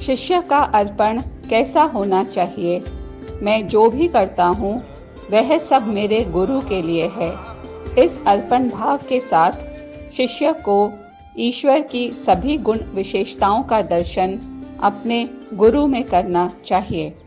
शिष्य का अर्पण कैसा होना चाहिए? मैं जो भी करता हूँ वह सब मेरे गुरु के लिए है। इस अर्पण भाव के साथ शिष्य को ईश्वर की सभी गुण विशेषताओं का दर्शन अपने गुरु में करना चाहिए।